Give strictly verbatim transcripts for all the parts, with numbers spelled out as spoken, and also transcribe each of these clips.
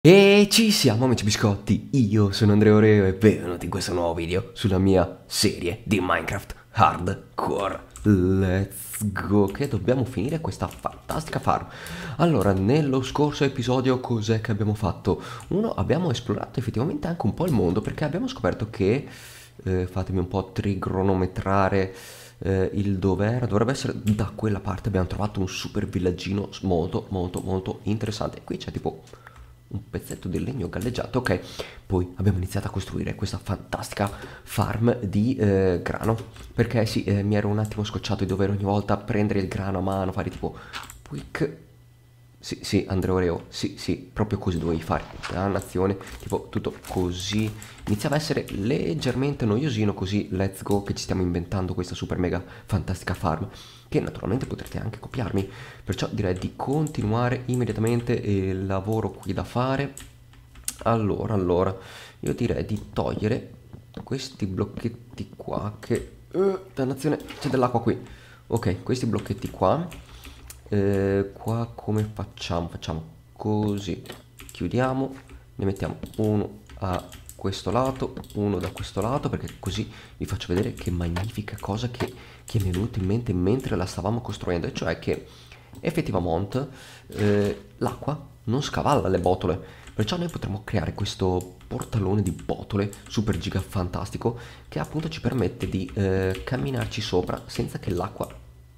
E ci siamo amici biscotti, io sono Andrea Oreo e benvenuti in questo nuovo video sulla mia serie di Minecraft Hardcore. Let's go, che dobbiamo finire questa fantastica farm. Allora, nello scorso episodio cos'è che abbiamo fatto? Uno, abbiamo esplorato effettivamente anche un po' il mondo perché abbiamo scoperto che, eh, fatemi un po' trigonometrare eh, il dov'era, dovrebbe essere da quella parte. Abbiamo trovato un super villaggino molto molto molto interessante. Qui c'è tipo un pezzetto di legno galleggiato. Ok, poi abbiamo iniziato a costruire questa fantastica farm di eh, grano perché sì, eh, mi ero un attimo scocciato di dover ogni volta prendere il grano a mano, fare tipo quick. Sì, sì, Andrea Oreo, sì, sì, proprio così dovevi fare, dannazione, tipo tutto così. Iniziava a essere leggermente noiosino, così let's go che ci stiamo inventando questa super mega fantastica farm, che naturalmente potrete anche copiarmi, perciò direi di continuare immediatamente il lavoro qui da fare. Allora, allora, io direi di togliere questi blocchetti qua che... Uh, dannazione, c'è dell'acqua qui. Ok, questi blocchetti qua. Eh, qua come facciamo? Facciamo così, chiudiamo, ne mettiamo uno a questo lato, uno da questo lato, perché così vi faccio vedere che magnifica cosa che, che mi è venuta in mente mentre la stavamo costruendo, e cioè che effettivamente eh, l'acqua non scavalla le botole, perciò noi potremmo creare questo portalone di botole super giga fantastico che appunto ci permette di eh, camminarci sopra senza che l'acqua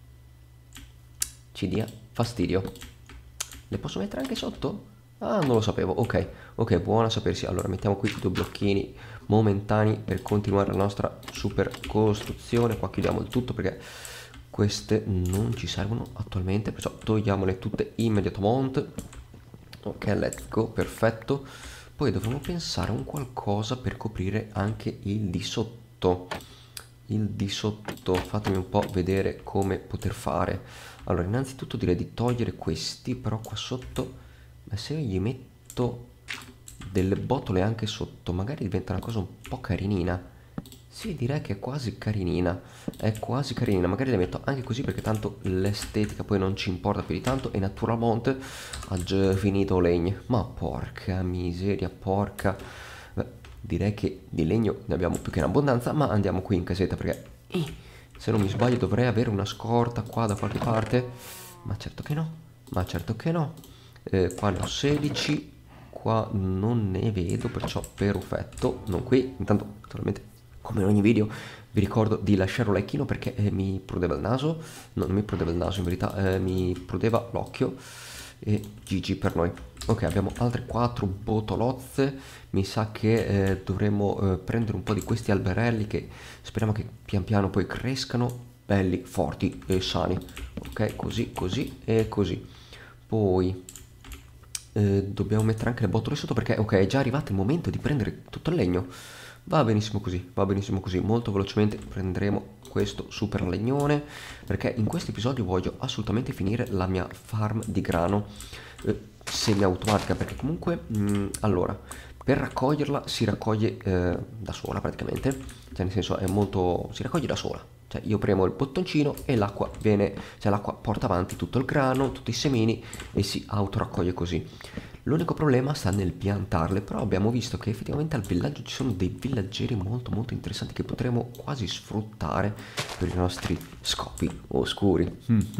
ci dia fastidio. Le posso mettere anche sotto? Ah, non lo sapevo. Ok, ok, buona sapersi. Allora mettiamo qui due blocchini momentanei per continuare la nostra super costruzione. Qua chiudiamo il tutto perché queste non ci servono attualmente, perciò togliamole tutte immediatamente. Ok, let's go, perfetto. Poi dovremmo pensare a un qualcosa per coprire anche il di sotto. Il di sotto, fatemi un po' vedere come poter fare. Allora, innanzitutto direi di togliere questi, però qua sotto, ma se io gli metto delle botole anche sotto, magari diventa una cosa un po' carinina. Sì, direi che è quasi carinina, è quasi carinina, magari le metto anche così perché tanto l'estetica poi non ci importa più di tanto e naturalmente ha già finito legno. Ma porca miseria, porca... Beh, direi che di legno ne abbiamo più che in abbondanza, ma andiamo qui in casetta perché... eh, se non mi sbaglio dovrei avere una scorta qua da qualche parte, ma certo che no, ma certo che no. Eh, qua ne ho sedici, qua non ne vedo, perciò perfetto, non qui. Intanto naturalmente come in ogni video vi ricordo di lasciare un likeino perché eh, mi prudeva il naso, no, non mi prudeva il naso in verità, eh, mi prudeva l'occhio, e G G per noi. Ok, abbiamo altre quattro botolozze, mi sa che eh, dovremo eh, prendere un po' di questi alberelli che speriamo che pian piano poi crescano belli, forti e sani. Ok, così, così e così. Poi eh, dobbiamo mettere anche le botole sotto perché ok, è già arrivato il momento di prendere tutto il legno. Va benissimo così, va benissimo così. Molto velocemente prenderemo questo super legnone perché in questo episodio voglio assolutamente finire la mia farm di grano eh, semi-automatica, perché comunque mh, allora per raccoglierla si raccoglie eh, da sola praticamente, cioè nel senso è molto, si raccoglie da sola, cioè io premo il bottoncino e l'acqua viene, cioè l'acqua porta avanti tutto il grano, tutti i semini e si autoraccoglie così. L'unico problema sta nel piantarle, però abbiamo visto che effettivamente al villaggio ci sono dei villaggeri molto molto interessanti che potremo quasi sfruttare per i nostri scopi oscuri.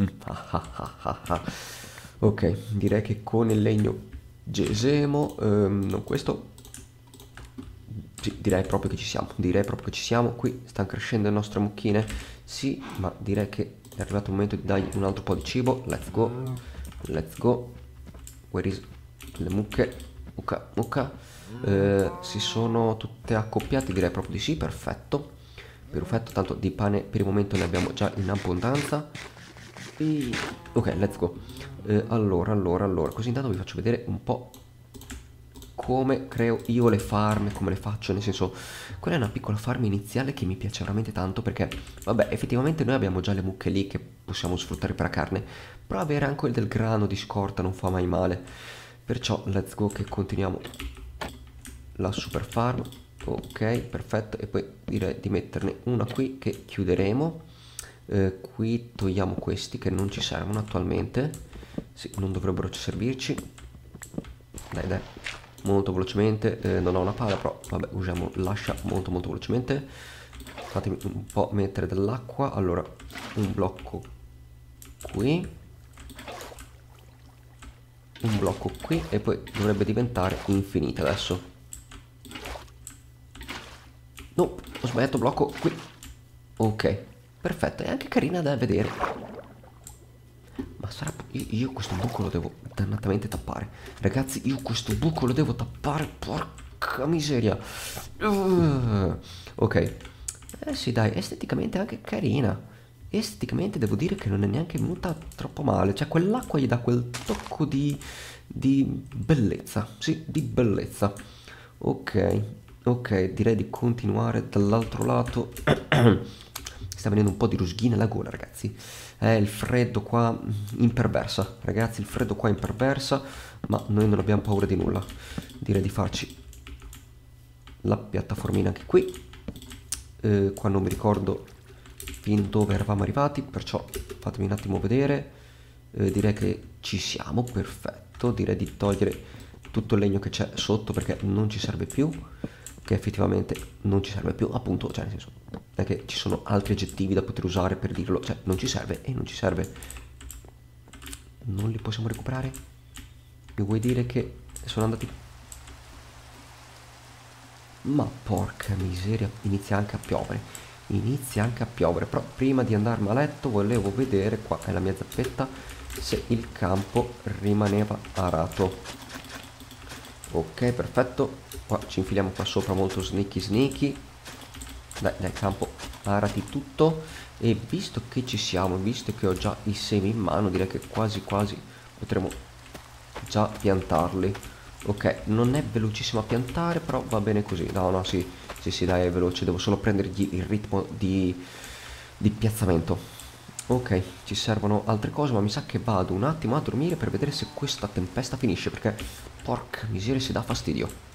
Ok, direi che con il legno gesemo, ehm, non questo, sì, direi proprio che ci siamo, direi proprio che ci siamo. Qui stanno crescendo le nostre mucchine, sì, ma direi che è arrivato il momento di dargli un altro po' di cibo. Let's go, let's go. Where is le mucche? Mucca, mucca. Eh, si sono tutte accoppiate, direi proprio di sì, perfetto. Perfetto, tanto di pane per il momento ne abbiamo già in abbondanza. E... ok, let's go. Eh, allora, allora, allora, così intanto vi faccio vedere un po' come creo io le farm, come le faccio, nel senso, quella è una piccola farm iniziale che mi piace veramente tanto perché, vabbè, effettivamente noi abbiamo già le mucche lì che possiamo sfruttare per la carne, però avere anche del grano di scorta non fa mai male, perciò let's go che continuiamo la super farm. Ok, perfetto, e poi direi di metterne una qui che chiuderemo. Eh, qui togliamo questi che non ci servono attualmente, sì, non dovrebbero servirci. Dai, dai. molto velocemente. eh, non ho una pala, però vabbè, usiamo l'ascia molto molto velocemente. Fatemi un po' mettere dell'acqua. Allora, un blocco qui, un blocco qui, e poi dovrebbe diventare infinita adesso. No, ho sbagliato blocco qui. Ok, perfetto, è anche carina da vedere. Ma sarà... Io, io questo buco lo devo dannatamente tappare. Ragazzi, io questo buco lo devo tappare. Porca miseria. Uh, ok. Eh sì, dai, esteticamente è anche carina. Esteticamente devo dire che non è neanche venuta troppo male. Cioè, quell'acqua gli dà quel tocco di... di bellezza. Sì, di bellezza. Ok, ok, direi di continuare dall'altro lato. Sta venendo un po' di ruschina alla gola, ragazzi. Eh, il freddo qua imperversa, ragazzi, il freddo qua imperversa, ma noi non abbiamo paura di nulla. Direi di farci la piattaformina anche qui. Eh, qua non mi ricordo fin dove eravamo arrivati, perciò fatemi un attimo vedere. Eh, direi che ci siamo, perfetto. Direi di togliere tutto il legno che c'è sotto perché non ci serve più, che effettivamente non ci serve più, appunto, cioè nel senso, non è che ci sono altri aggettivi da poter usare per dirlo, cioè non ci serve e non ci serve. Non li possiamo recuperare? Mi vuoi dire che sono andati... Ma porca miseria, inizia anche a piovere, inizia anche a piovere, però prima di andarmi a letto volevo vedere, qua è la mia zappetta, se il campo rimaneva arato. Ok, perfetto, qua ci infiliamo qua sopra molto sneaky sneaky. Dai, dai, campo, arati tutto. E visto che ci siamo, visto che ho già i semi in mano, direi che quasi quasi potremo già piantarli. Ok, non è velocissimo a piantare, però va bene così. No, no, sì, sì, sì, dai, è veloce. Devo solo prendergli il ritmo di, di piazzamento. Ok, ci servono altre cose, ma mi sa che vado un attimo a dormire per vedere se questa tempesta finisce, perché porca miseria si dà fastidio.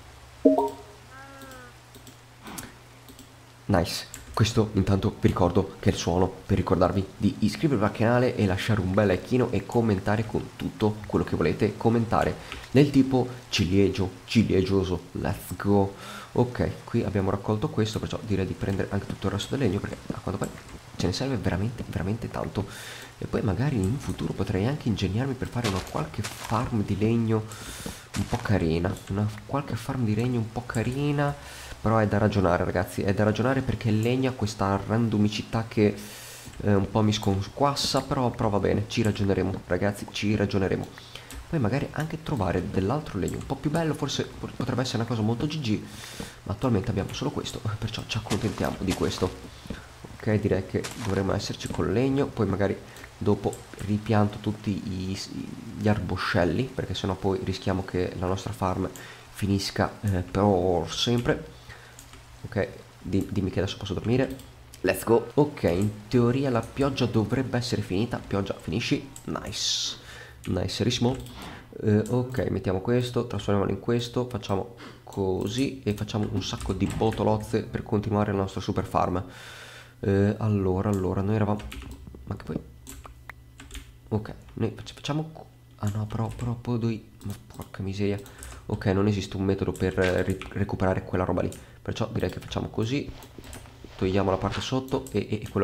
Nice. Questo intanto vi ricordo che è il suono per ricordarvi di iscrivervi al canale e lasciare un bel likeino e commentare con tutto quello che volete commentare, del tipo ciliegio, ciliegioso, let's go. Ok, qui abbiamo raccolto questo, perciò direi di prendere anche tutto il resto del legno perché a quanto pare ce ne serve veramente veramente tanto. E poi magari in futuro potrei anche ingegnarmi per fare una qualche farm di legno un po' carina, una qualche farm di legno un po' carina. Però è da ragionare, ragazzi, è da ragionare perché il legno ha questa randomicità che eh, un po' mi sconquassa, però, però va bene, ci ragioneremo, ragazzi, ci ragioneremo. Poi magari anche trovare dell'altro legno un po' più bello, forse potrebbe essere una cosa molto G G, ma attualmente abbiamo solo questo, perciò ci accontentiamo di questo. Ok, direi che dovremmo esserci col legno, poi magari dopo ripianto tutti i, gli arboscelli, perché sennò poi rischiamo che la nostra farm finisca eh, per sempre. Ok, di, dimmi che adesso posso dormire. Let's go. Ok, in teoria la pioggia dovrebbe essere finita. Pioggia, finisci. Nice. Nicerissimo. Eh, ok, mettiamo questo, trasformiamolo in questo, facciamo così e facciamo un sacco di botolozze per continuare la nostra super farm. Eh, allora, allora, noi eravamo... Ma che poi... Ok, noi facciamo... Ah no, però, però poi... Ma porca miseria. Ok, non esiste un metodo per eh, recuperare quella roba lì. Perciò direi che facciamo così. Togliamo la parte sotto e, e, e quello...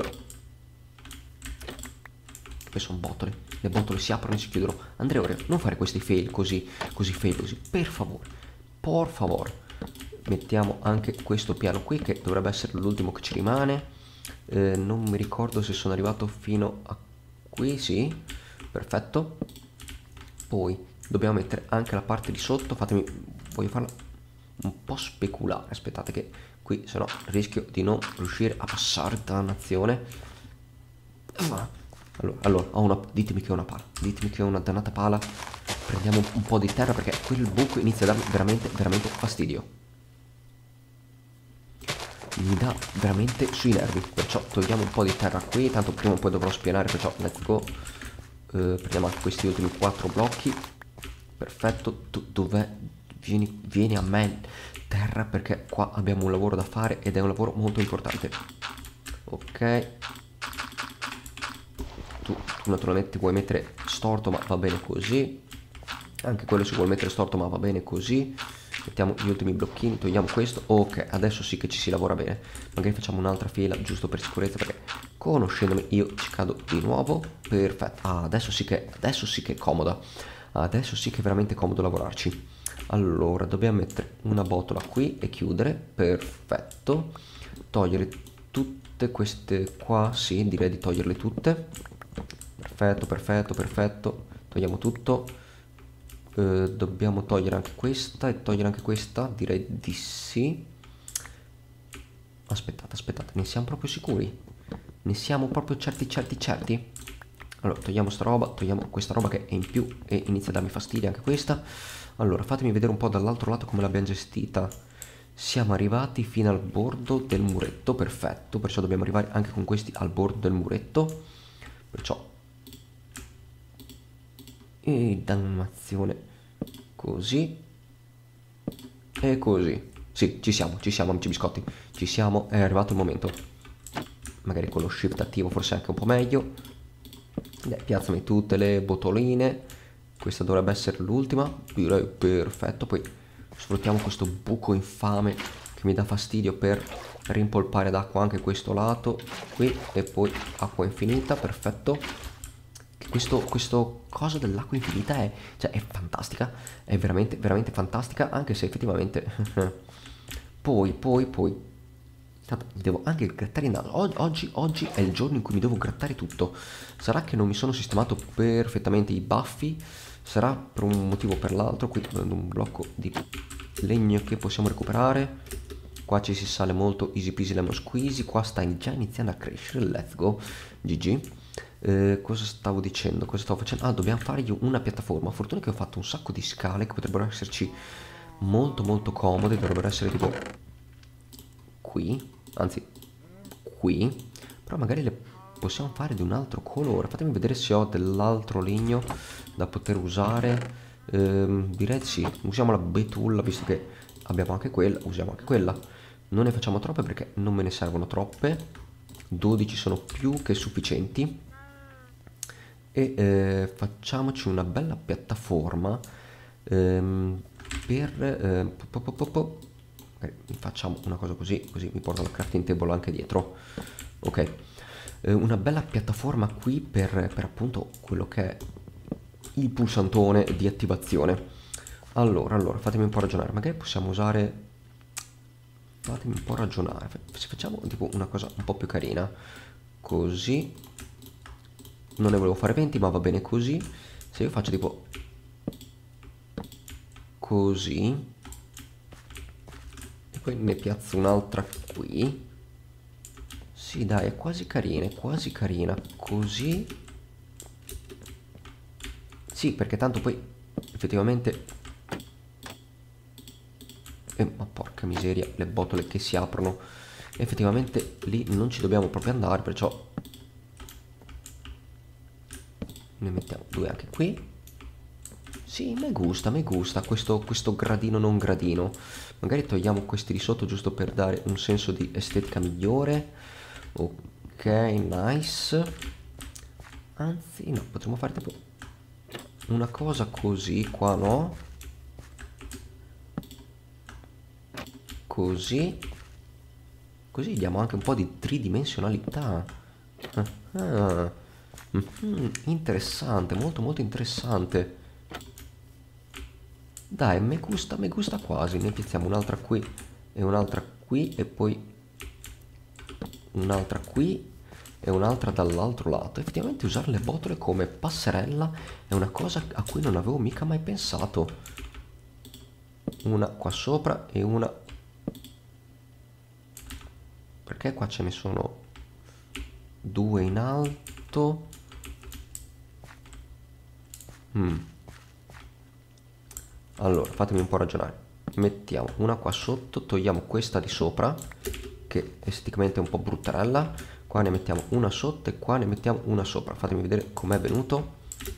Che sono botole. Le botole si aprono e si chiudono. Andrea, ora, non fare questi fail così, così fail così. Per favore. Por favore. Mettiamo anche questo piano qui che dovrebbe essere l'ultimo che ci rimane. Eh, non mi ricordo se sono arrivato fino a qui, sì. Perfetto. Poi dobbiamo mettere anche la parte di sotto. Fatemi, voglio farla un po' speculare. Aspettate che qui se no rischio di non riuscire a passare, dannazione. Allora, allora ho una, ditemi che ho una pala, ditemi che ho una dannata pala. Prendiamo un, un po' di terra perché quel buco inizia a darmi veramente veramente fastidio. Mi dà veramente sui nervi. Perciò togliamo un po' di terra qui. Tanto prima o poi dovrò spianare, perciò let's go. Uh, prendiamo anche questi ultimi quattro blocchi. Perfetto. Dov'è? Vieni, vieni a me, terra, perché qua abbiamo un lavoro da fare ed è un lavoro molto importante. Ok. Tu, tu naturalmente ti vuoi mettere storto, ma va bene così. Anche quello si vuole mettere storto, ma va bene così. Mettiamo gli ultimi blocchini, togliamo questo. Ok, adesso sì che ci si lavora bene. Magari facciamo un'altra fila giusto per sicurezza, perché conoscendomi io ci cado di nuovo. Perfetto. Ah, adesso sì che, adesso sì che è comoda. Adesso sì che è veramente comodo lavorarci. Allora, dobbiamo mettere una botola qui e chiudere. Perfetto. Togliere tutte queste qua. Sì, direi di toglierle tutte. Perfetto, perfetto, perfetto. Togliamo tutto. Uh, dobbiamo togliere anche questa e togliere anche questa, direi di sì. Aspettate, aspettate, ne siamo proprio sicuri? Ne siamo proprio certi, certi, certi? Allora, togliamo sta roba, togliamo questa roba che è in più e inizia a darmi fastidio anche questa. Allora, fatemi vedere un po' dall'altro lato come l'abbiamo gestita. Siamo arrivati fino al bordo del muretto, perfetto, perciò dobbiamo arrivare anche con questi al bordo del muretto. Perciò... E dannazione. Così. E così. Sì, ci siamo, ci siamo amici biscotti. Ci siamo, è arrivato il momento. Magari con lo shift attivo forse anche un po' meglio. Dai, piazzami tutte le botoline. Questa dovrebbe essere l'ultima. Direi perfetto. Poi sfruttiamo questo buco infame che mi dà fastidio per rimpolpare d'acqua anche questo lato. Qui e poi acqua infinita, perfetto. Questo, questo cosa dell'acqua infinita è, cioè, è fantastica, è veramente, veramente fantastica, anche se effettivamente... poi, poi, poi... devo anche grattare in naso. Oggi, oggi è il giorno in cui mi devo grattare tutto. Sarà che non mi sono sistemato perfettamente i baffi, sarà per un motivo o per l'altro. Qui prendo un blocco di legno che possiamo recuperare. Qua ci si sale molto, easy peasy lemon squeezy. Qua sta già iniziando a crescere, let's go, G G. Eh, cosa stavo dicendo? Cosa stavo facendo? Ah, dobbiamo fargli una piattaforma. Fortuna che ho fatto un sacco di scale che potrebbero esserci molto molto comode. Dovrebbero essere tipo qui, anzi qui. Però magari le possiamo fare di un altro colore. Fatemi vedere se ho dell'altro legno da poter usare. eh, Direi di sì. Usiamo la betulla, visto che abbiamo anche quella. Usiamo anche quella. Non ne facciamo troppe perché non me ne servono troppe. dodici sono più che sufficienti. E eh, facciamoci una bella piattaforma ehm, per eh, po, po, po, po. Facciamo una cosa così, così mi porto la crafting table anche dietro. Ok, eh, una bella piattaforma qui per, per appunto quello che è il pulsantone di attivazione. Allora, allora, fatemi un po' ragionare. Magari possiamo usare... Fatemi un po' ragionare. Se facciamo tipo una cosa un po' più carina, così... Non ne volevo fare venti, ma va bene così. Se io faccio tipo così e poi ne piazzo un'altra qui. Sì, dai, è quasi carina, è quasi carina. Così. Sì, perché tanto poi effettivamente... Eh, ma porca miseria, le botole che si aprono. Effettivamente lì non ci dobbiamo proprio andare, perciò... Ne mettiamo due anche qui. Sì, mi gusta, mi gusta questo, questo gradino non gradino. Magari togliamo questi di sotto giusto per dare un senso di estetica migliore. Ok, nice. Anzi, no, potremmo fare tipo una cosa così qua, no? Così. Così diamo anche un po' di tridimensionalità. Ah, ah. Mm-hmm, interessante, molto molto interessante. Dai, mi gusta, mi gusta quasi. Ne piazziamo un'altra qui e un'altra qui e poi un'altra qui e un'altra dall'altro lato. Effettivamente usare le botole come passerella è una cosa a cui non avevo mica mai pensato. Una qua sopra e una... Perché qua ce ne sono due in alto? Mm. Allora, fatemi un po' ragionare. Mettiamo una qua sotto, togliamo questa di sopra, che esteticamente è un po' bruttarella. Qua ne mettiamo una sotto e qua ne mettiamo una sopra. Fatemi vedere com'è venuto.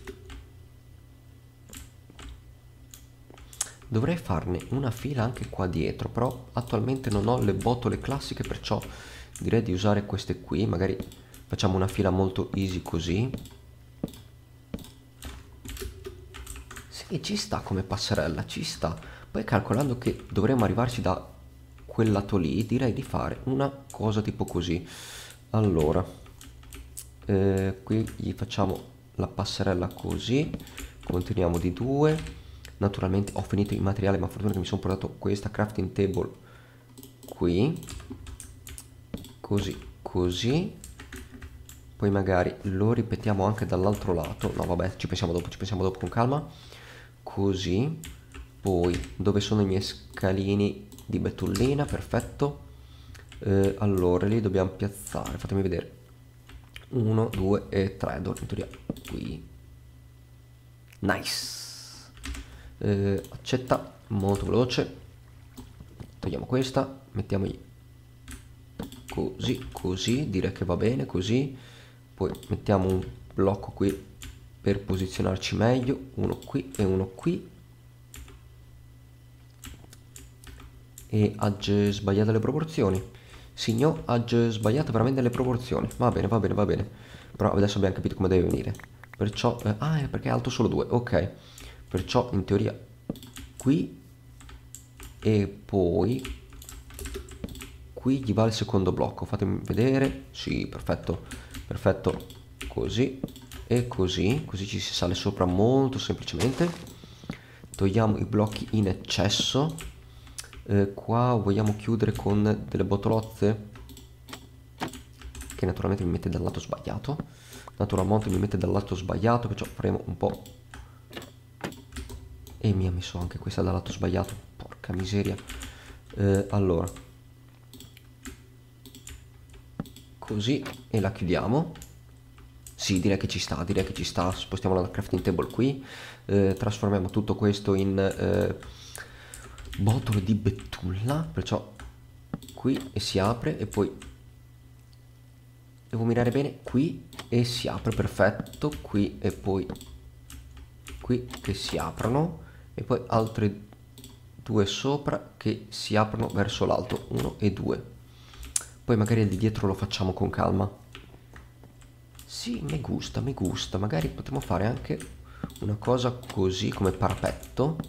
Dovrei farne una fila anche qua dietro, però attualmente non ho le botole classiche, perciò direi di usare queste qui. Magari facciamo una fila molto easy così. E ci sta come passerella, ci sta. Poi calcolando che dovremmo arrivarci da quel lato lì, direi di fare una cosa tipo così. Allora, eh, qui gli facciamo la passerella così, continuiamo di due. Naturalmente ho finito il materiale, ma fortuna che mi sono portato questa crafting table qui, così, così. Poi magari lo ripetiamo anche dall'altro lato. No, vabbè, ci pensiamo dopo, ci pensiamo dopo con calma. Così. Poi, dove sono i miei scalini di betullina? Perfetto. Eh, allora, li dobbiamo piazzare. Fatemi vedere. Uno, due e tre. In teoria, qui. Nice. Eh, accetta, molto veloce. Togliamo questa, mettiamogli così, così, direi che va bene così. Poi mettiamo un blocco qui per posizionarci meglio, uno qui e uno qui. E agge sbagliate le proporzioni. Signor, agge sbagliato veramente le proporzioni. Va bene, va bene, va bene. Però adesso abbiamo capito come deve venire. Perciò, eh, ah, è perché è alto solo due, ok. Perciò in teoria qui e poi qui gli va il secondo blocco. Fatemi vedere. Sì, perfetto, perfetto. Così e così. Così ci si sale sopra molto semplicemente. Togliamo i blocchi in eccesso. Eh, qua vogliamo chiudere con delle botolozze, che naturalmente mi mette dal lato sbagliato. Naturalmente mi mette dal lato sbagliato, perciò faremo un po'. E mi ha messo anche questa dal lato sbagliato. Porca miseria. Eh, allora, così, e la chiudiamo. Sì, direi che ci sta, direi che ci sta. Spostiamo la crafting table qui. Eh, trasformiamo tutto questo in eh, botolo di betulla. Perciò qui e si apre. E poi devo mirare bene. Qui e si apre, perfetto. Qui e poi qui che si aprono. E poi altre due sopra che si aprono verso l'alto, uno e due. Poi magari di dietro lo facciamo con calma. Sì, mi gusta, mi gusta. Magari potremmo fare anche una cosa così come parapetto.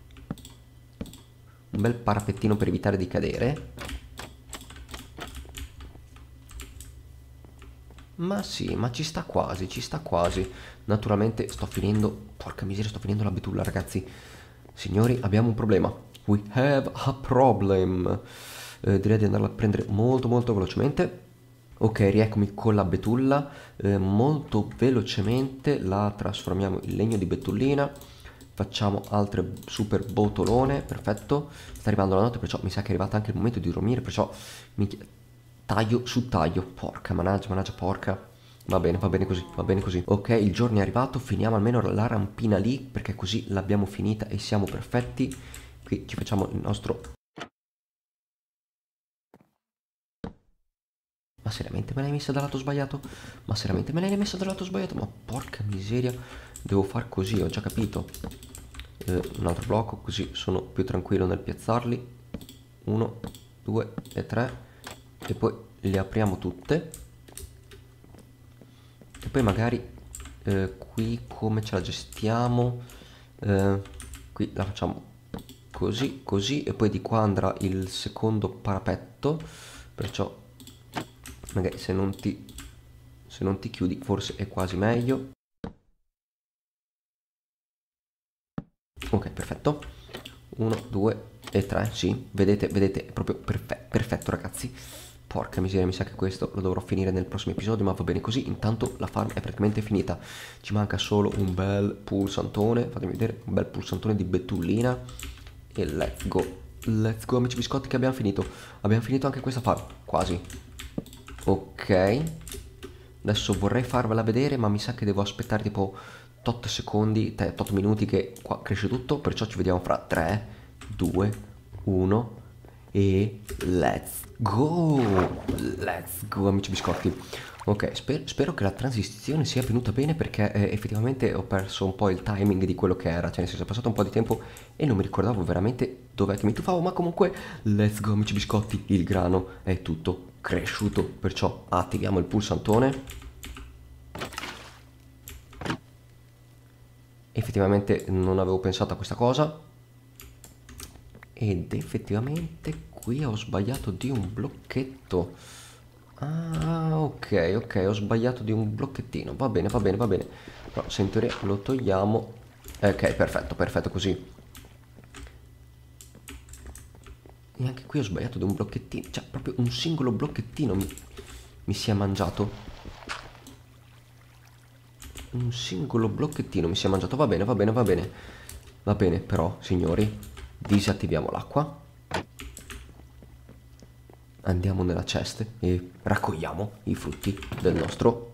Un bel parapettino per evitare di cadere. Ma sì, ma ci sta quasi, ci sta quasi. Naturalmente sto finendo, porca miseria, sto finendo la betulla, ragazzi. Signori, abbiamo un problema. We have a problem. Eh, direi di andarla a prendere molto molto velocemente. Ok, rieccomi con la betulla. Eh, molto velocemente la trasformiamo in legno di betullina. Facciamo altre super botolone. Perfetto. Sta arrivando la notte, perciò mi sa che è arrivato anche il momento di dormire. Perciò mi taglio su taglio. Porca managgia, managgia, porca. Va bene, va bene così, va bene così. Ok, il giorno è arrivato, finiamo almeno la rampina lì, perché così l'abbiamo finita e siamo perfetti. Qui ci facciamo il nostro... Ma seriamente me l'hai messa dal lato sbagliato? Ma seriamente me l'hai messa dal lato sbagliato? Ma porca miseria, devo far così, ho già capito. Eh, un altro blocco, così sono più tranquillo nel piazzarli. Uno, due e tre. E poi le apriamo tutte. E poi magari eh, qui come ce la gestiamo? Eh, qui la facciamo così, così, e poi di qua andrà il secondo parapetto. Perciò magari se non ti, se non ti chiudi forse è quasi meglio. Ok, perfetto. Uno, due e tre, sì, vedete, vedete, è proprio perfe- perfetto, ragazzi. Porca miseria, mi sa che questo lo dovrò finire nel prossimo episodio, ma va bene così. Intanto la farm è praticamente finita. Ci manca solo un bel pulsantone, fatemi vedere, un bel pulsantone di betullina. E let's go, let's go amici biscotti, che abbiamo finito. Abbiamo finito anche questa farm, quasi. Ok, adesso vorrei farvela vedere, ma mi sa che devo aspettare tipo tot secondi, tot minuti che qua cresce tutto. Perciò ci vediamo fra tre, due, uno e let's go. Let's go amici biscotti. Ok, sper spero che la transizione sia venuta bene, perché eh, effettivamente ho perso un po' il timing di quello che era. Cioè nel senso, è passato un po' di tempo e non mi ricordavo veramente dov'è che mi tufavo. Ma comunque let's go amici biscotti, il grano è tutto cresciuto. Perciò attiviamo il pulsantone. Effettivamente non avevo pensato a questa cosa. Ed effettivamente qui ho sbagliato di un blocchetto. Ah, ok, ok, ho sbagliato di un blocchettino. Va bene, va bene, va bene. Però se in teoria lo togliamo. Ok, perfetto, perfetto così. E anche qui ho sbagliato di un blocchettino. Cioè, proprio un singolo blocchettino mi, mi si è mangiato. Un singolo blocchettino mi si è mangiato. Va bene, va bene, va bene. Va bene, però, signori, disattiviamo l'acqua. Andiamo nella ceste e raccogliamo i frutti del nostro.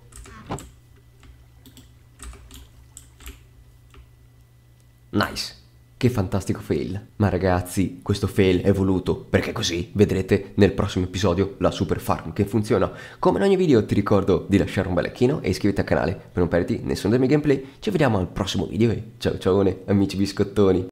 Nice! Che fantastico fail. Ma ragazzi, questo fail è voluto, perché così vedrete nel prossimo episodio la super farm che funziona. Come in ogni video ti ricordo di lasciare un bel like e iscriverti al canale per non perderti nessuno dei miei gameplay. Ci vediamo al prossimo video e ciao ciao amici biscottoni.